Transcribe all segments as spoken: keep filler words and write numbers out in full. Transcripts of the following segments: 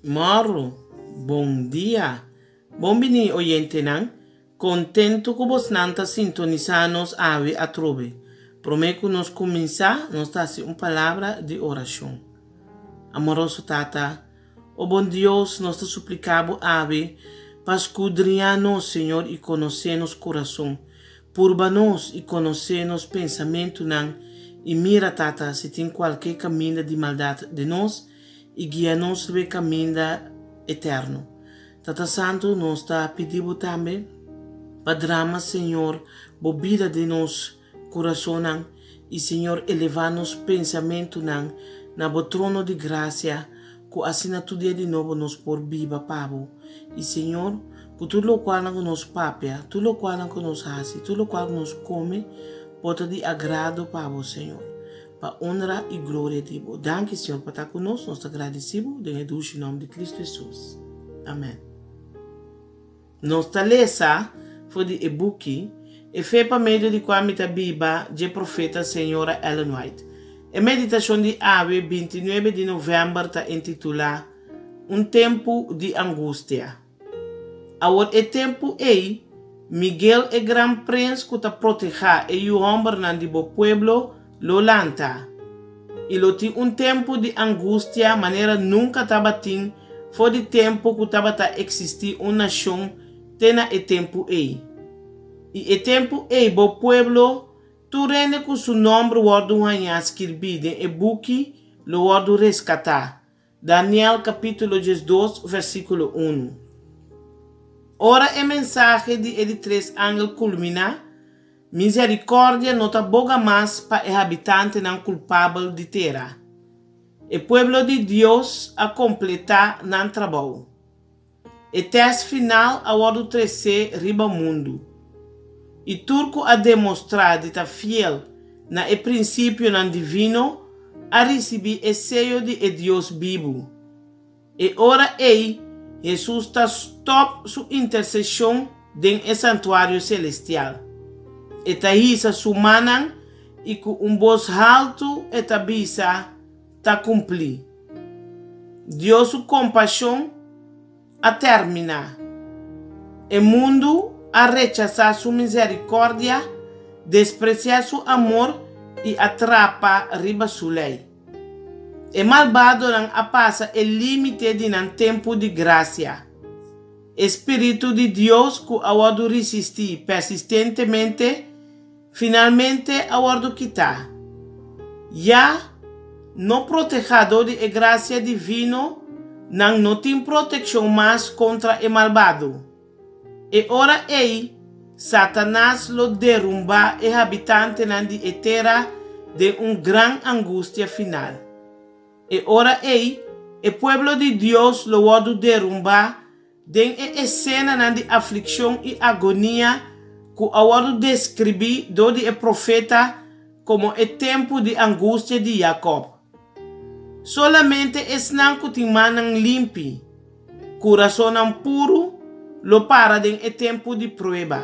Moro, bom dia. Bom bini oyente nan. Contento que vos nanta sintonizanos ave a trove. Prometo nos começar, nos trazer uma palavra de oração. Amoroso Tata, o bom Deus, nós te suplicamos ave, para escudriñar-nos, Senhor, e conhecer-nos coração. Purba-nos e conhecer-nos pensamento nan. E mira, Tata, se tem qualquer caminho de maldade de nós, e guia-nos pelo caminho eterno. Tata Santo, nós está pedindo também, para drama, Senhor, bobida de nós coração nan, e Senhor, elevar-nos pensamento nan, na bo trono de graça, que assim tudo dia de novo nos por viva, Pabo. E Senhor, que tudo o qual nos papia, tudo o qual nos hace, tudo o qual nos come, pode de agrado, Pabo, Senhor. Para honra e glória de Deus. Danke, Senhor, por estar conosco. Nós agradecemos em o nome de Cristo Jesus. Amém. Nossa lesa foi de e-book e foi para meio de qual me Bíblia de profeta Senhora Ellen White. A meditação de ave vinte e nove de novembro está intitulada Um Tempo de Angústia. Agora, o tempo é Miguel é grande príncipe que está proteger e o homem do povo lo lanta. E lo tem um tempo de angústia, maneira nunca estava tendo, foi de tempo que estava a existir uma nação, tena e tempo é. E o tempo é, o povo, tu rende que o seu nome word hanha escrito em e-book, lo word rescatar. Daniel capítulo dois, versículo um. Ora a mensagem de ele três ángelos culmina. Misericórdia nota boga mais para o habitante não culpável de terra. O povo de Deus a completar não trabalho. O teste final a hora do treze riba mundo. E turco a demonstrar de estar fiel na e princípio não divino a receber o seio de Deus vivo. E ora ei, Jesus está stop sua intercessão dentro do santuário celestial. E taísa sumanan e com um voz alto e tabisa ta cumprir. Deus sua compaixão a terminar. O mundo a rechazar sua misericórdia, despreciar seu amor e atrapa riba sua lei. E malvado não a passa o limite de um tempo de graça. Espírito de Deus que a de resistir persistentemente, finalmente a hora quitar. Já no protegido de graça divina, não, não tem proteção mais contra o malvado. E ora ei, Satanás lo derrumba e habitante de terra de uma grande angústia final. E ora ei, o povo de Deus lo wado derrumba de uma cena de aflição e agonia que agora descrevi do de profeta como o tempo de angústia de Jacob. Solamente es não que te manam limpi, coração puro, lo para de o tempo de prova.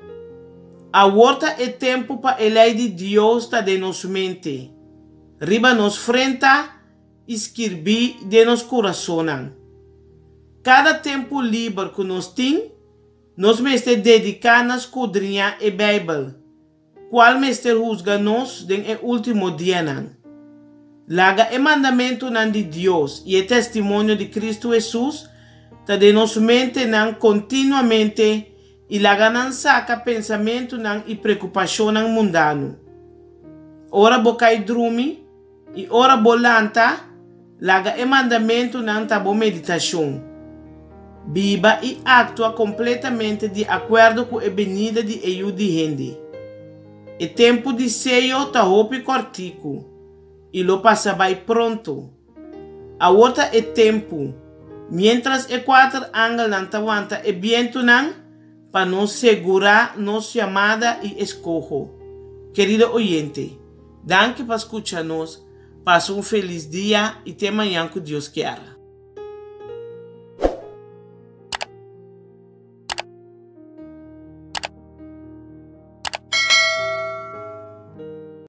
Agora é tempo para a lei de Deus está de nos mente. Riba nos frente, escrevi de nos coração. Cada tempo livre que nós temos, nós mestre dedicar a escudrinhar a Bíblia, qual mestre juzga nos em o último dia nan. Laga o mandamento nan de Deus e o testemunho de Cristo Jesus, ta de nos mente nan continuamente e laga nan saca pensamento nan e preocupação nan mundano. Ora bocai drumi e ora bolanta, laga o mandamento nan ta bo meditação. Viva e atua completamente de acordo com a venida de eu de gente. O tempo de seio está roupa cortico e lo passa vai pronto. A outra é tempo, mientras e quatro ángelos não aguanta e viento não para nos segurar nos chamada e escojo. Querido oyente, danke por escuchar-nos. Passa um feliz dia e até amanhã que Deus quer.